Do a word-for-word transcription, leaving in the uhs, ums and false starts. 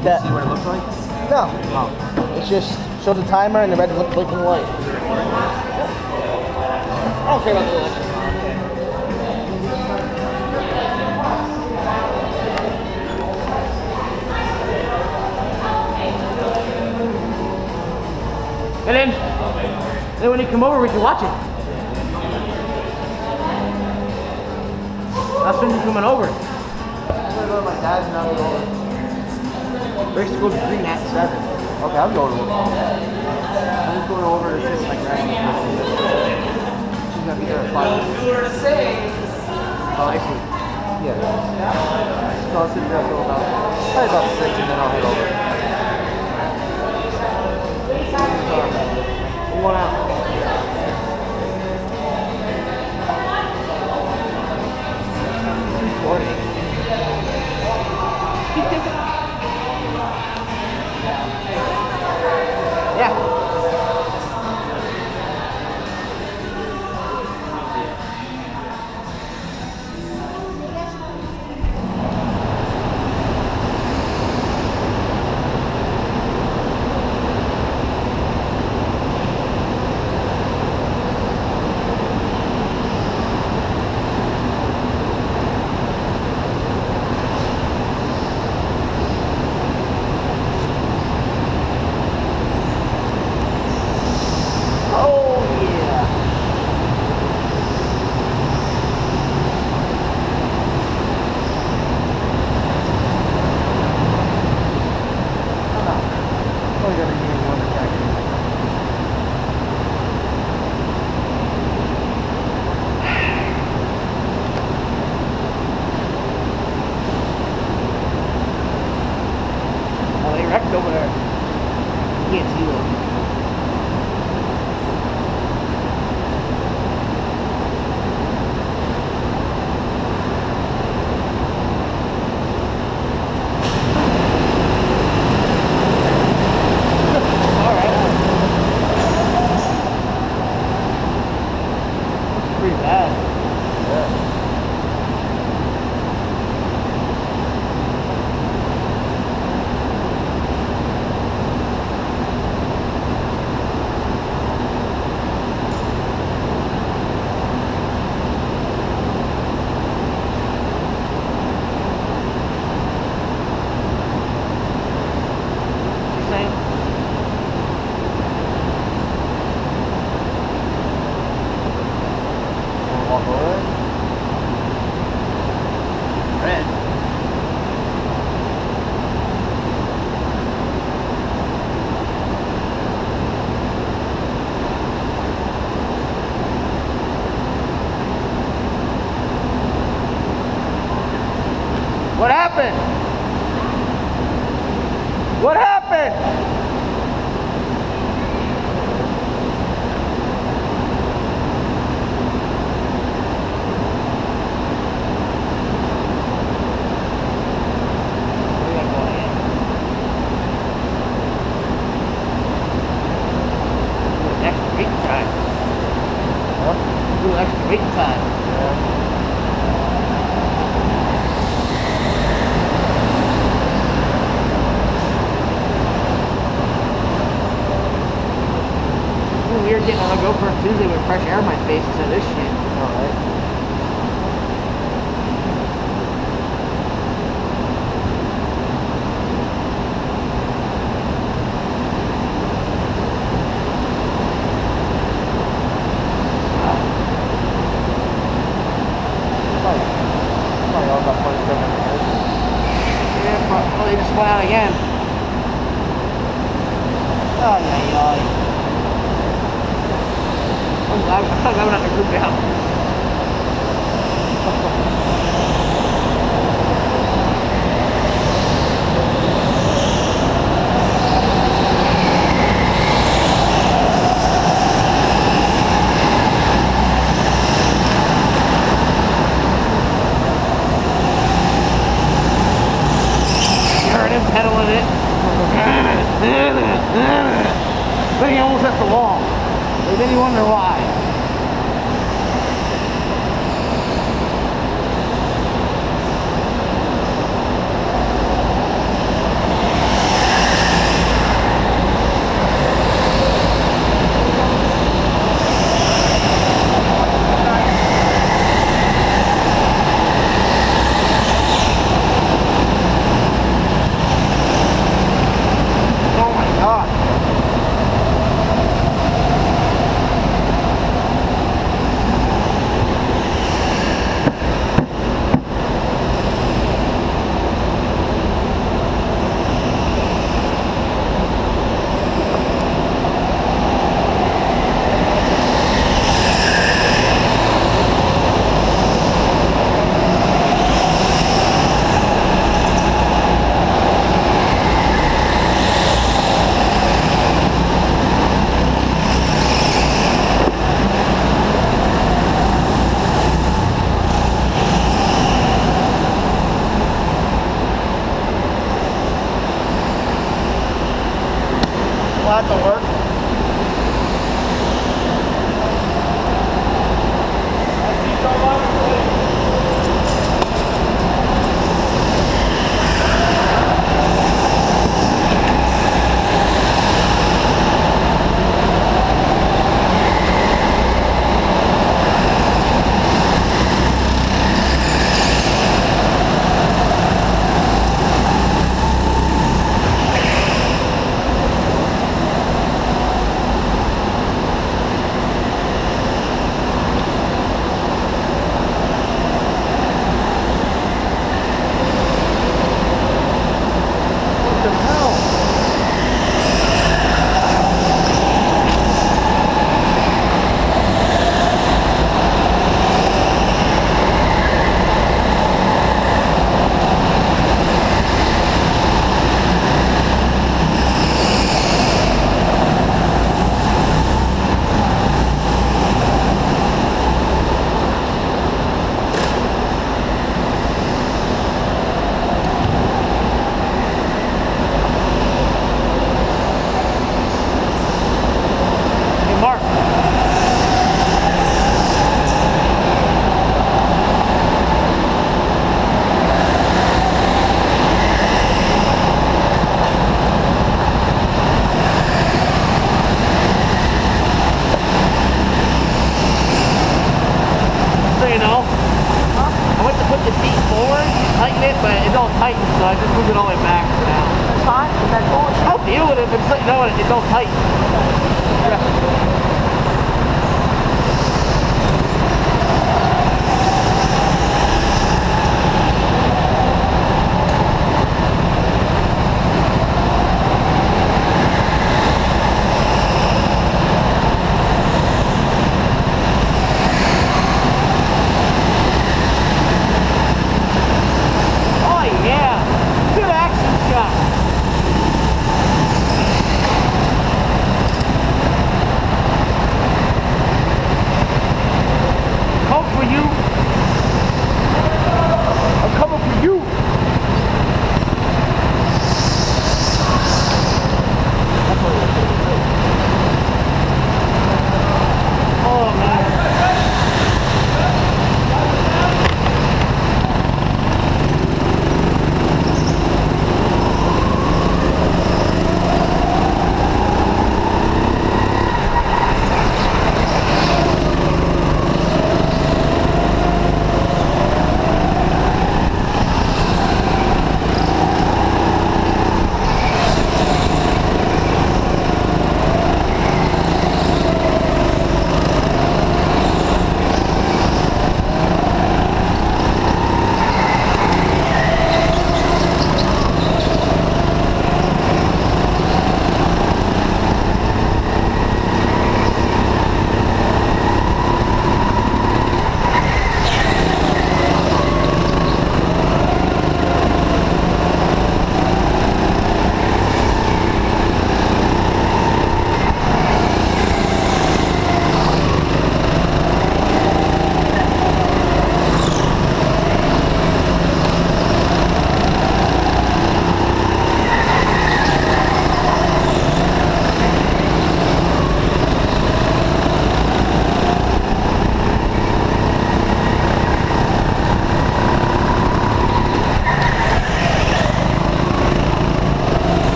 that. See what it looks like? No. Oh. It's just shows the timer and the red blinking light. I don't care about the election. And then, then when you come over, we can watch it. That's when you're coming over. I'm gonna go to my dad's and I'll go over. We're supposed to go to Green at seven. Okay, I'm going over. I'm just going over to sit like right now. She's gonna be there at five. Oh, I see. Yeah. So I'll sit there until about, probably about six and then I'll head over. One out. Yeah. Over there. You can't see them. All right. That's pretty bad. Yeah. What happened? What happened? Extra waiting time. Huh? A little extra waiting time. Yeah. Weird getting on a GoPro Tuesday with fresh air in my face instead of this shit. Alright. Probably all got twenty-seven minutes. Yeah, probably just went out again. Oh, yeah, yeah. I'm glad I'm not in the group now. Turning, pedaling it. Then he almost hits the wall. And then you wonder why. so I just moved it all the way back now. That's fine. That's cool. I'll deal with it, but it's like, no, it's all tight. Yeah.